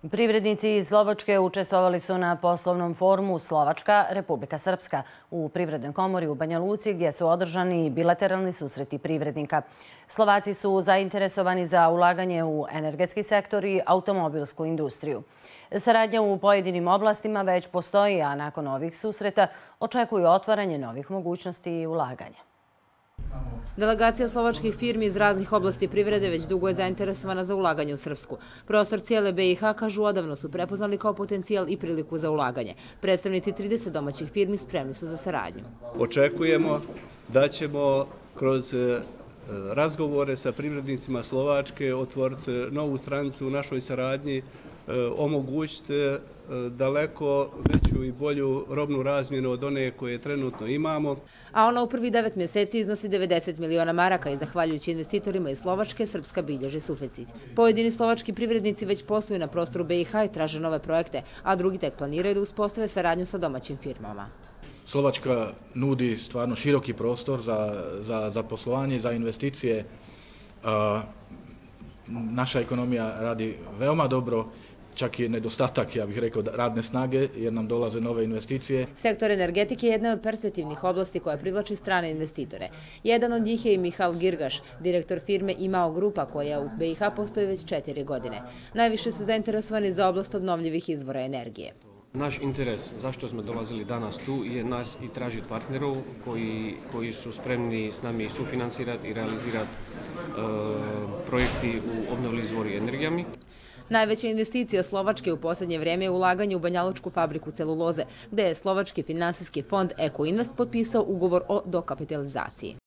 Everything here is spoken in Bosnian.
Privrednici iz Slovačke učestvovali su na poslovnom forumu Slovačka, Republika Srpska u Privrednoj komori u Banja Luci, gdje su održani bilateralni susreti privrednika. Slovaci su zainteresovani za ulaganje u energetski sektor i automobilsku industriju. Saradnja u pojedinim oblastima već postoji, a nakon ovih susreta očekuju otvaranje novih mogućnosti i ulaganja. Delegacija slovačkih firmi iz raznih oblasti privrede već dugo je zainteresovana za ulaganje u Srpsku. Prostor cijele BiH, kažu, odavno su prepoznali kao potencijal i priliku za ulaganje. Predstavnici 30 domaćih firmi spremni su za saradnju. Očekujemo da ćemo kroz razgovore sa privrednicima Slovačke otvoriti novu stranicu u našoj saradnji, omogućiti daleko veću i bolju robnu razmjenu od one koje trenutno imamo. A ona u prvi 9 mjeseci iznosi 90 miliona maraka i zahvaljujući investitorima iz Slovačke, Srpska bilježi suficit. Pojedini slovački privrednici već posluju na prostoru BiH i traže nove projekte, a drugi tek planiraju da uspostave saradnju sa domaćim firmama. Slovačka nudi stvarno široki prostor za poslovanje, za investicije. Naša ekonomija radi veoma dobro, čak i nedostatak, ja bih rekao, radne snage, jer nam dolaze nove investicije. Sektor energetike je jedna od perspektivnih oblasti koja privlači strane investitore. Jedan od njih je i Michal Girgaš, direktor firme Imao Grupa, koja u BiH postoji već 4 godine. Najviše su zainteresovani za oblast obnovljivih izvora energije. Naš interes, zašto smo dolazili danas tu, je nas i tražiti partnerov koji su spremni s nami sufinancirati i realizirati projekti u obnovljivim izvori energijami. Najveća investicija Slovačke u posljednje vrijeme je ulaganje u banjalučku fabriku celuloze, gdje je slovački finansijski fond Eko Invest potpisao ugovor o dokapitalizaciji.